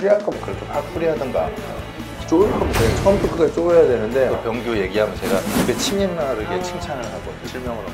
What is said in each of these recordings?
프리할 거면 그렇게 확 프리하던가. 쪼을 거면 그냥 처음부터 끝까지 쪼여야 되는데 병규 얘기하면 제가 입에 침이 나르게 칭찬을 하고 실명으로.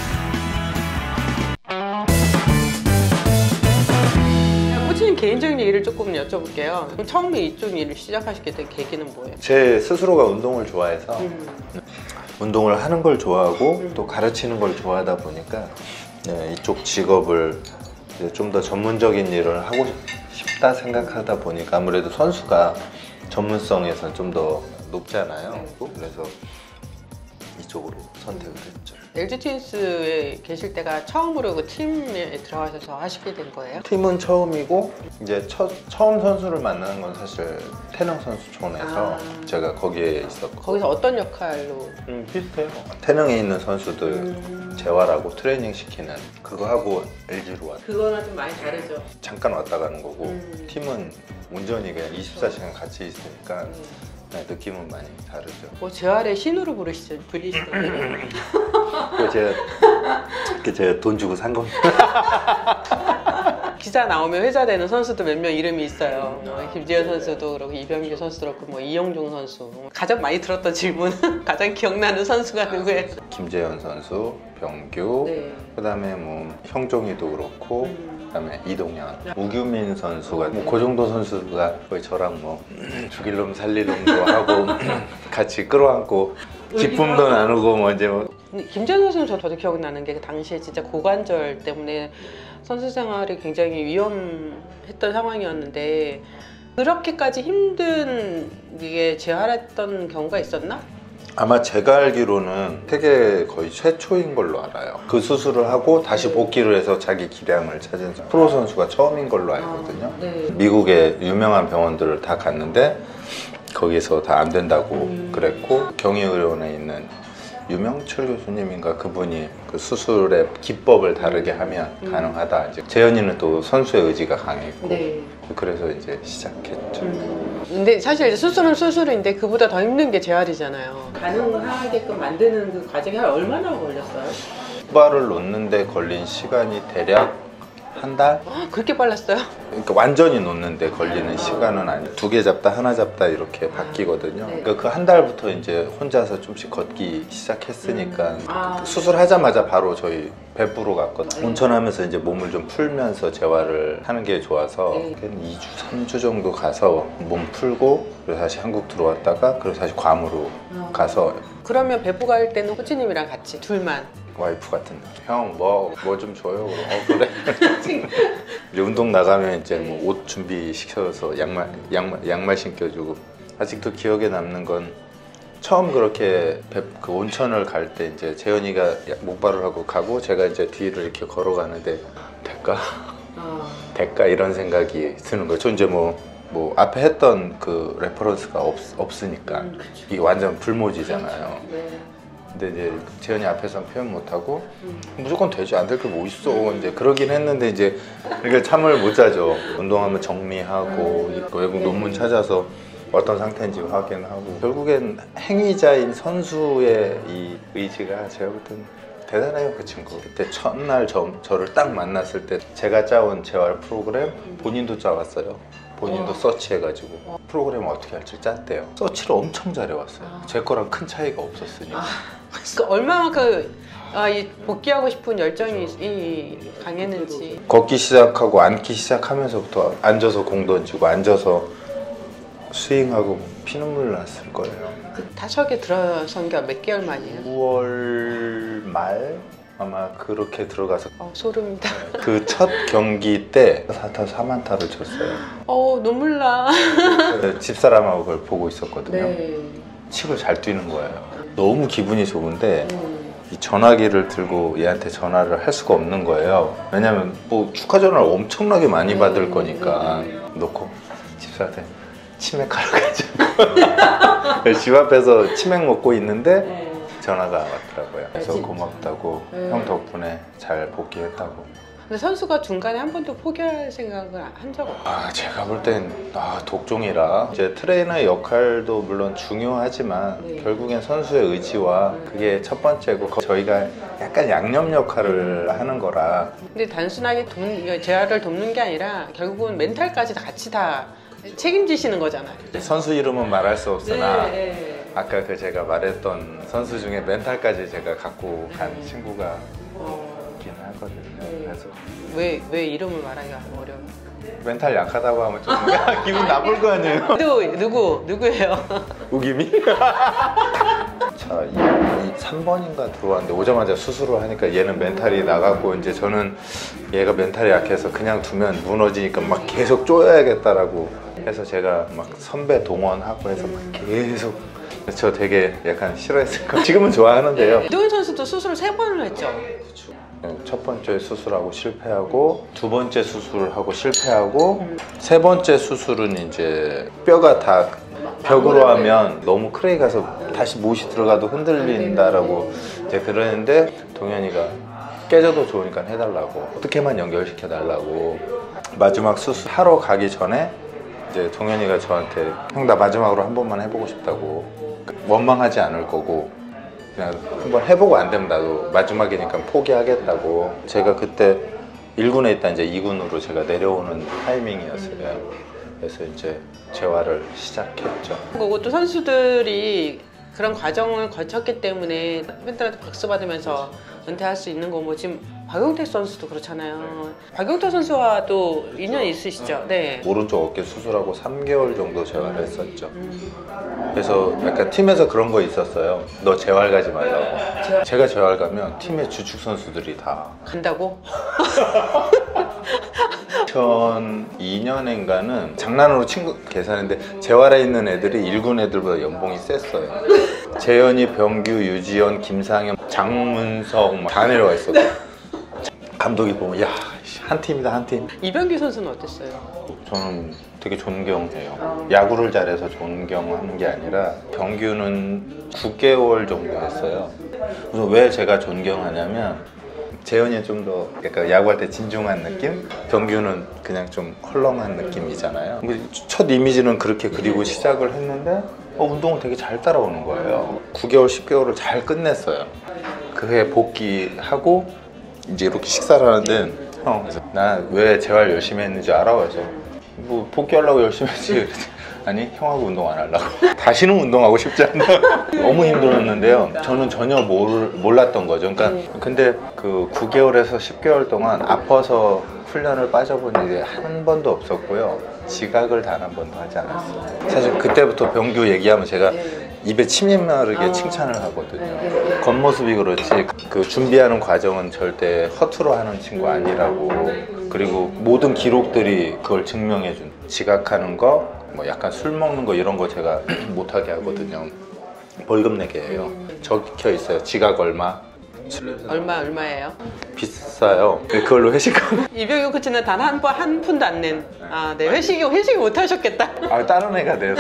코치님 개인적인 얘기를 조금 여쭤볼게요. 그럼 처음에 이쪽 일을 시작하시게 된 계기는 뭐예요? 제 스스로가 운동을 좋아해서 운동을 하는 걸 좋아하고 또 가르치는 걸 좋아하다 보니까 네, 이쪽 직업을 좀 더 전문적인 일을 하고 싶다 생각하다 보니까 아무래도 선수가 전문성에선 좀 더 높잖아요. 그래서 이쪽으로 선택을 했죠. LG 트윈스에 계실 때가 처음으로 그 팀에 들어가셔서 하시게 된 거예요? 팀은 처음이고 이제 처음 선수를 만나는 건 사실 태능 선수촌에서 제가 거기에 있었고. 거기서 어떤 역할로? 비슷해요. 태능에 있는 선수들 재활하고 트레이닝 시키는 그거 하고 LG로 왔어요. 그거랑 좀 많이 다르죠? 잠깐 왔다 가는 거고 팀은 온전히 그냥 24시간 같이 있으니까 네, 느낌은 많이 다르죠. 뭐 재활의 신으로 부리시던데. 제가 돈 주고 산 겁니다. 기사 나오면 회자되는 선수도 몇 명 이름이 있어요. 김지현 선수도 그렇고 이병규 선수도 그렇고 뭐 이영종 선수. 가장 많이 들었던 질문은 가장 기억나는 선수가 누구예요? 김재현 선수, 병규, 네. 그다음에 뭐 형종이도 그렇고, 그다음에 이동현, 우규민 선수가 뭐 그 정도 선수가 거의 저랑 뭐 죽일 놈 살릴 놈도 하고 같이 끌어안고 기쁨도 나누고 뭐 이제 뭐. 김재현 선수는 저도 기억나는 게 그 당시에 진짜 고관절 때문에 선수 생활이 굉장히 위험했던 상황이었는데 그렇게까지 힘든 게 재활했던 경우가 있었나? 아마 제가 알기로는 세계 거의 최초인 걸로 알아요. 그 수술을 하고 다시 복귀를 해서 자기 기량을 찾은 프로 선수가 처음인 걸로 알거든요. 네. 미국의 유명한 병원들을 다 갔는데 거기서 다 안 된다고 그랬고 경희의료원에 있는 유명철 교수님인가 그분이 그 수술의 기법을 다르게 하면 가능하다. 이제 재현이는 또 선수의 의지가 강했고 네. 그래서 이제 시작했죠. 근데 사실 수술은 수술인데 그보다 더 힘든 게 재활이잖아요. 가능하게끔 만드는 그 과정이 얼마나 걸렸어요? 후발을 놓는데 걸린 시간이 대략 한 달? 그렇게 빨랐어요? 그러니까 완전히 놓는데 걸리는 시간은 아니에요. 2개 잡다 하나 잡다 이렇게 바뀌거든요. 네. 그러니까 그 한 달부터 이제 혼자서 좀씩 걷기 시작했으니까 수술하자마자 바로 저희 배부로 갔거든요. 온천하면서 이제 몸을 좀 풀면서 재활을 하는 게 좋아서 한 2주, 3주 정도 가서 몸 풀고 그래서 다시 한국 들어왔다가 그래서 다시 괌으로 가서. 그러면 배부 갈 때는 호치님이랑 같이 둘만? 와이프 같은 형 뭐 좀 줘요. 그래. 이제 운동 나가면 이제 뭐 옷 준비시켜서 양말 신겨주고. 아직도 기억에 남는 건 처음 그렇게 그 온천을 갈 때 이제 재현이가 목발을 하고 가고 제가 이제 뒤를 이렇게 걸어가는데 될까 이런 생각이 드는 거예요. 저 이제 뭐 앞에 했던 그 레퍼런스가 없으니까 이게 완전 불모지잖아요. 네. 근데 이제 재현이 앞에서는 표현 못하고 무조건 되지 안 될 게 뭐 있어 이제 그러긴 했는데 이제 그러니까 잠을 못 자죠. 운동하면 정리하고 외국 논문 찾아서 어떤 상태인지 확인하고 결국엔 행위자인 선수의 이 의지가 제가 볼 때는 대단해요. 그 친구 그때 첫날 저를 딱 만났을 때 제가 짜온 재활 프로그램 본인도 짜왔어요. 본인도 서치해가지고 프로그램을 어떻게 할지 짰대요. 서치를 엄청 잘해왔어요. 제 거랑 큰 차이가 없었으니까. 얼마만큼 이 복귀하고 싶은 열정이 강했는지. 걷기 시작하고 앉기 시작하면서부터 앉아서 공 던지고 앉아서 스윙하고 피눈물 났을 거예요. 그 타석에 들어선 게 몇 개월 만이에요? 9월 말 아마 그렇게 들어가서 소름이다. 그 첫 경기 때 4타 4만타를 쳤어요. 눈물 나. 집사람하고 그걸 보고 있었거든요. 네. 칩을 잘 뛰는 거예요. 너무 기분이 좋은데 이 전화기를 들고 얘한테 전화를 할 수가 없는 거예요. 왜냐면 뭐 축하 전화를 엄청나게 많이 받을 거니까. 놓고 집사한테 치맥하러 가자고. 집 앞에서 치맥 먹고 있는데 전화가 왔더라고요. 그래서 고맙다고 형 덕분에 잘 복귀했다고. 근데 선수가 중간에 한 번도 포기할 생각을 한 적 없어요? 제가 볼 땐 독종이라 이제 트레이너의 역할도 물론 중요하지만 결국엔 선수의 의지와 그게 첫 번째고 저희가 약간 양념 역할을 하는 거라. 근데 단순하게 재활을 돕는 게 아니라 결국은 멘탈까지 같이 다 책임지시는 거잖아요. 선수 이름은 말할 수 없으나 네, 네. 아까 그 제가 말했던 선수 중에 멘탈까지 제가 갖고 간 친구가 있긴 하거든요. 그래서 왜 이름을 말하기가 어려워요? 멘탈 약하다고 하면 좀 기분 나쁠 거 아니에요? 누구예요? 우김이? 자, 이 3번인가 들어왔는데 오자마자 수술을 하니까 얘는 멘탈이 나갔고 이제 저는 얘가 멘탈이 약해서 그냥 두면 무너지니까 막 계속 쪼여야겠다라고 해서 제가 막 선배 동원하고 해서 막 계속 저 되게 약간 싫어했을 거예요. 지금은 좋아하는데요. 이도현 선수도 수술을 3번을 했죠. 첫 번째 수술하고 실패하고 두 번째 수술하고 실패하고 세 번째 수술은 이제 뼈가 다 벽으로 하면 너무 크레이 가서 다시 못이 들어가도 흔들린다라고 이제 그러는데 동현이가 깨져도 좋으니까 해달라고 어떻게만 연결시켜 달라고 마지막 수술하러 가기 전에 이제 동현이가 저한테 형 나 마지막으로 한 번만 해보고 싶다고 원망하지 않을 거고 그냥 한번 해보고 안 되면 나도 마지막이니까 포기하겠다고 제가 그때 1군에 있다 이제 2군으로 제가 내려오는 타이밍이었어요. 그래서 이제 재활을 시작했죠. 그리고 또 선수들이 그런 과정을 거쳤기 때문에 팬들한테 박수 받으면서 은퇴할 수 있는 거고 지금 박용택 선수도 그렇잖아요. 박용택 선수와도 인연이 있으시죠? 네. 오른쪽 어깨 수술하고 3개월 정도 재활을 했었죠. 그래서 약간 팀에서 그런 거 있었어요. 너 재활 가지 말라고. 제가 재활 가면 팀의 주축 선수들이 다 간다고? 2002년인가는 장난으로 친구 계산했는데 재활에 있는 애들이 1군 애들보다 연봉이 셌어요. 재현이, 병규, 유지연, 김상현, 장문석 다 내려와 있었어요. 감독이 보면 야, 한 팀이다 한 팀. 이병규 선수는 어땠어요? 저는 되게 존경해요. 야구를 잘해서 존경하는 게 아니라 병규는 9개월 정도 했어요. 그래서 왜 제가 존경하냐면 재현이는 좀 더 약간 야구할 때 진중한 느낌? 병규는 그냥 좀 헐렁한 느낌이잖아요. 첫 이미지는 그렇게 그리고 시작을 했는데 운동을 되게 잘 따라오는 거예요. 9개월, 10개월을 잘 끝냈어요. 그 해 복귀하고 이제 이렇게 식사를 하는데 형, 나 왜 재활 열심히 했는지 알아? 그래서 뭐 복귀하려고 열심히 했지. 아니 형하고 운동 안 하려고. 다시는 운동하고 싶지 않다. 너무 힘들었는데요. 저는 전혀 몰랐던 거죠. 그러니까 근데 그 9개월에서 10개월 동안 아파서 훈련을 빠져본 일이 한 번도 없었고요. 지각을 단 한 번도 하지 않았어요. 사실 그때부터 병규 얘기하면 제가 입에 침이 마르게 칭찬을 하거든요. 겉모습이 그렇지 그 준비하는 과정은 절대 허투루 하는 친구 아니라고. 그리고 모든 기록들이 그걸 증명해준. 지각하는 거, 뭐 약간 술 먹는 거 이런 거 제가 못하게 하거든요. 벌금 내게 해요. 적혀 있어요. 지각 얼마. 얼마예요? 비싸요. 그걸로 회식하고. 이병규 코치는 단 한 푼도 안 낸. 아, 네. 회식이 못 하셨겠다. 아, 다른 애가 내서.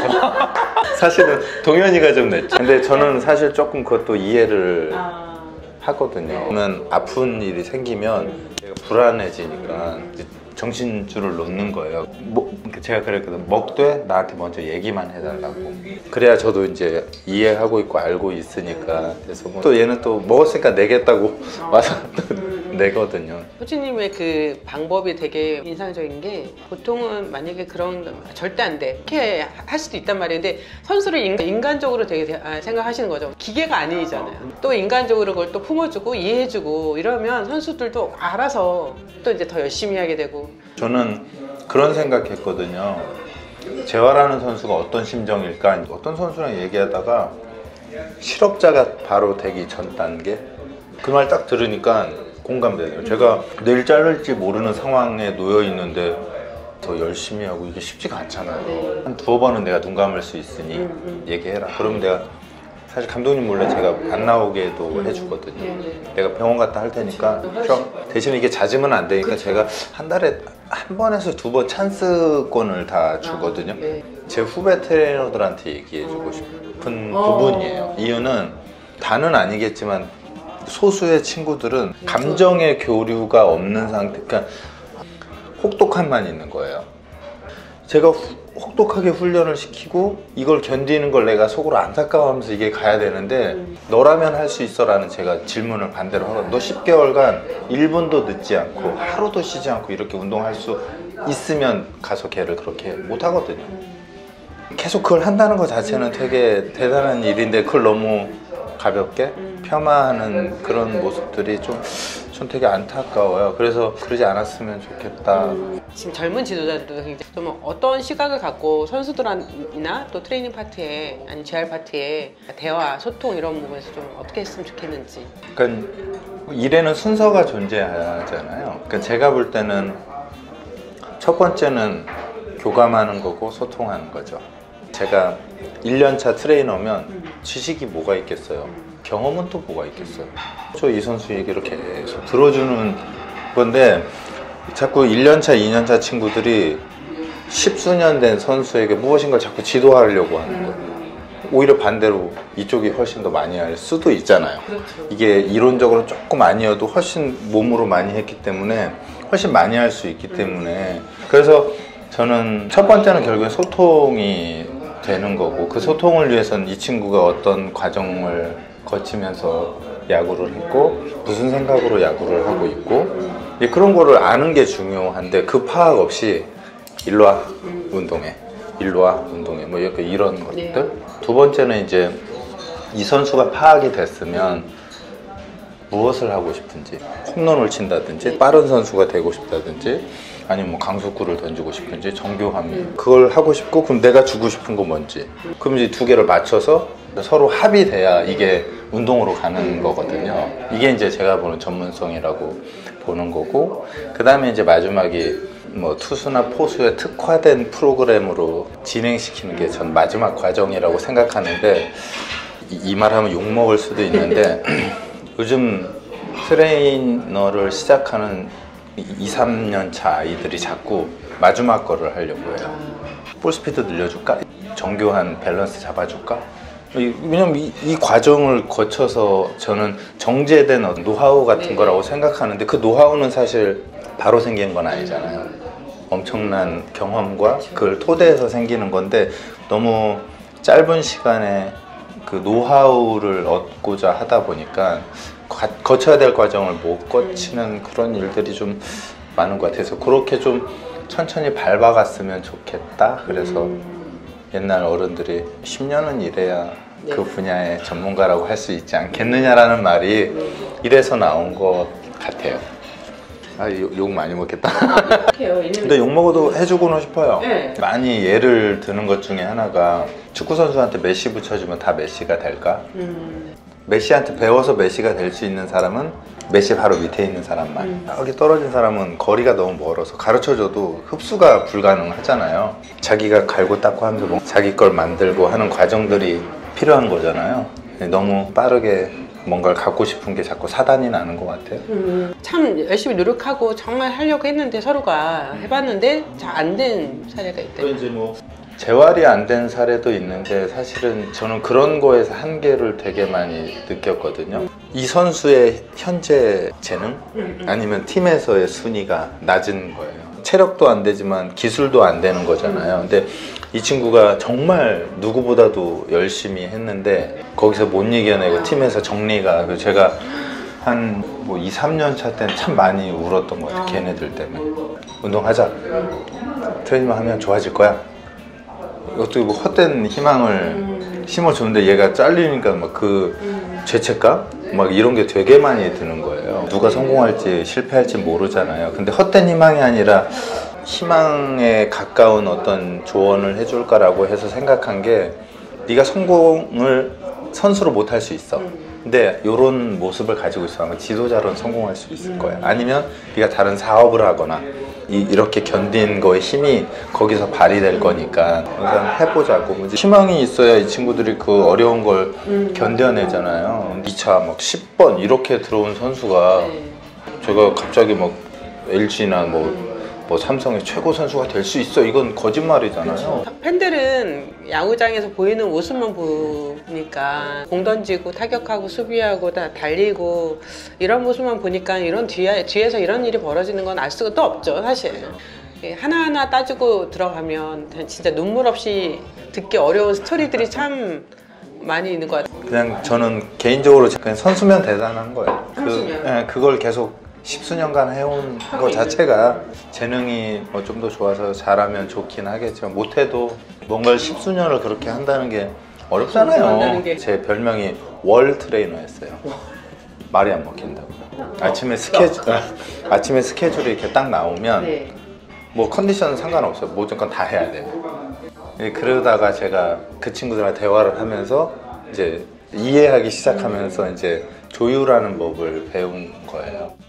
사실은 동현이가 좀 냈죠. 근데 저는 사실 조금 그것도 이해를 하거든요. 저는 아픈 일이 생기면 내가 불안해지니까 정신줄을 놓는 거예요. 제가 그랬거든. 먹되 나한테 먼저 얘기만 해달라고. 그래야 저도 이제 이해하고 있고 알고 있으니까. 그래서 또 얘는 또 먹었으니까 내겠다고 와서 또 내거든요. 코치님의 그 방법이 되게 인상적인 게 보통은 만약에 그런 절대 안 돼. 이렇게 할 수도 있단 말이에요. 근데 선수를 인간적으로 되게 생각하시는 거죠. 기계가 아니잖아요. 또 인간적으로 그걸 또 품어주고 이해해주고 이러면 선수들도 알아서 또 이제 더 열심히 하게 되고. 저는 그런 생각했거든요. 재활하는 선수가 어떤 심정일까? 어떤 선수랑 얘기하다가 실업자가 바로 되기 전 단계? 그 말 딱 들으니까 공감되네요. 제가 내일 자를지 모르는 상황에 놓여 있는데 더 열심히 하고 이게 쉽지가 않잖아요. 한 두어 번은 내가 눈 감을 수 있으니 얘기해라. 그러면 내가 사실 감독님 몰래 제가 안 나오게도 해주거든요. 내가 병원 갔다 할 테니까 대신 이게 잦으면 안 되니까 제가 한 달에 한 번에서 두 번 찬스권을 다 주거든요. 제 후배 트레이너들한테 얘기해주고 싶은 부분이에요. 이유는 다는 아니겠지만 소수의 친구들은 감정의 교류가 없는 상태, 그러니까 혹독함만 있는 거예요. 제가 혹독하게 훈련을 시키고 이걸 견디는 걸 내가 속으로 안타까워하면서 이게 가야 되는데 너라면 할 수 있어 라는 제가 질문을 반대로 하거든요. 너 10개월간 1분도 늦지 않고 하루도 쉬지 않고 이렇게 운동할 수 있으면 가서 걔를 그렇게 못 하거든요. 계속 그걸 한다는 것 자체는 되게 대단한 일인데 그걸 너무 가볍게 폄하하는 그런 모습들이 좀 되게 안타까워요. 그래서 그러지 않았으면 좋겠다. 지금 젊은 지도자들도 굉장히 좀 어떤 시각을 갖고 선수들이나 또 트레이닝 파트에 아니면 재활 파트에 대화, 소통 이런 부분에서 좀 어떻게 했으면 좋겠는지. 그러니까 일에는 순서가 존재하잖아요. 그러니까 제가 볼 때는 첫 번째는 교감하는 거고 소통하는 거죠. 제가 1년차 트레이너면 지식이 뭐가 있겠어요. 경험은 또 뭐가 있겠어요. 저 이 선수 얘기를 계속 들어주는 건데 자꾸 1년차, 2년차 친구들이 10수년 된 선수에게 무엇인가 자꾸 지도하려고 하는 거예요. 오히려 반대로 이쪽이 훨씬 더 많이 할 수도 있잖아요. 이게 이론적으로 조금 아니어도 훨씬 몸으로 많이 했기 때문에 훨씬 많이 할 수 있기 때문에 그래서 저는 첫 번째는 결국엔 소통이 되는 거고 그 소통을 위해서는 이 친구가 어떤 과정을 거치면서 야구를 했고 무슨 생각으로 야구를 하고 있고 그런 거를 아는 게 중요한데 그 파악 없이 일로 와 운동해 일로 와 운동해 뭐 이런 것들. 두 번째는 이제 이 선수가 파악이 됐으면 무엇을 하고 싶은지 홈런을 친다든지 빠른 선수가 되고 싶다든지 아니면 뭐 강속구를 던지고 싶은지 정교함이 그걸 하고 싶고 그럼 내가 주고 싶은 거 뭔지 그럼 이제 두 개를 맞춰서 서로 합의돼야 이게 운동으로 가는 거거든요. 이게 이제 제가 보는 전문성이라고 보는 거고 그 다음에 이제 마지막이 뭐 투수나 포수에 특화된 프로그램으로 진행시키는 게 전 마지막 과정이라고 생각하는데 이 말하면 욕먹을 수도 있는데 요즘 트레이너를 시작하는 2, 3년 차 아이들이 자꾸 마지막 거를 하려고 해요. 볼 스피드 늘려줄까? 정교한 밸런스 잡아줄까? 왜냐면 이 과정을 거쳐서 저는 정제된 노하우 같은 거라고 생각하는데 그 노하우는 사실 바로 생긴 건 아니잖아요. 엄청난 경험과 그걸 토대해서 생기는 건데 너무 짧은 시간에 그 노하우를 얻고자 하다 보니까 거쳐야 될 과정을 못 거치는 그런 일들이 좀 많은 것 같아서 그렇게 좀 천천히 밟아갔으면 좋겠다. 그래서 옛날 어른들이 10년은 일해야 그 분야의 전문가라고 할 수 있지 않겠느냐라는 말이 이래서 나온 것 같아요. 욕 많이 먹겠다. 근데 욕 먹어도 해주고는 싶어요. 많이 예를 드는 것 중에 하나가 축구 선수한테 메시 붙여주면 다 메시가 될까? 메시한테 배워서 메시가 될 수 있는 사람은 메시 바로 밑에 있는 사람만. 여기 떨어진 사람은 거리가 너무 멀어서 가르쳐줘도 흡수가 불가능하잖아요. 자기가 갈고 닦고 하면서 뭐 자기 걸 만들고 하는 과정들이 필요한 거잖아요. 너무 빠르게 뭔가를 갖고 싶은 게 자꾸 사단이 나는 것 같아요. 참 열심히 노력하고 정말 하려고 했는데 서로가 해봤는데 잘 안 된 사례가 있대요. 또 이제 뭐 재활이 안 된 사례도 있는데 사실은 저는 그런 거에서 한계를 되게 많이 느꼈거든요. 이 선수의 현재 재능 아니면 팀에서의 순위가 낮은 거예요. 체력도 안 되지만 기술도 안 되는 거잖아요. 근데 이 친구가 정말 누구보다도 열심히 했는데 거기서 못 이겨내고 팀에서 정리가 제가 한 뭐 2, 3년 차 때는 참 많이 울었던 것 같아요. 걔네들 때문에. 운동하자. 트레이닝만 하면 좋아질 거야. 어떻게 뭐 헛된 희망을 심어줬는데 얘가 잘리니까 막 그 죄책감? 막 이런 게 되게 많이 드는 거예요. 누가 성공할지 실패할지 모르잖아요. 근데 헛된 희망이 아니라 희망에 가까운 어떤 조언을 해줄까라고 해서 생각한 게 네가 성공을 선수로 못 할 수 있어. 근데 이런 모습을 가지고 있어 아마 지도자로는 성공할 수 있을 거야. 아니면 네가 다른 사업을 하거나 이렇게 견딘 거에 힘이 거기서 발휘될 거니까 항상 해보자고. 희망이 있어야 이 친구들이 그 어려운 걸 견뎌내잖아요. 2차 막 10번 이렇게 들어온 선수가 제가 갑자기 막 LG나 뭐 삼성의 최고 선수가 될 수 있어 이건 거짓말이잖아요. 그렇죠. 팬들은 야구장에서 보이는 모습만 보니까 공 던지고 타격하고 수비하고 다 달리고 이런 모습만 보니까 이런 뒤에서 이런 일이 벌어지는 건 알 수가 또 없죠 사실. 하나하나 따지고 들어가면 진짜 눈물 없이 듣기 어려운 스토리들이 참 많이 있는 것 같아요. 그냥 저는 개인적으로 그냥 선수면 대단한 거예요. 그걸 계속 10수년간 해온 거 자체가 재능이 뭐 좀 더 좋아서 잘하면 좋긴 하겠지만 못해도 뭔가를 10수년을 그렇게 한다는 게 어렵잖아요. 제 별명이 월 트레이너였어요. 말이 안 먹힌다고. 아침에 스케줄이 이렇게 딱 나오면 네. 뭐 컨디션은 상관없어요. 무조건 다 해야 돼요. 그러다가 제가 그 친구들과 대화를 하면서 이제 이해하기 시작하면서 이제 조율하는 법을 배운 거예요.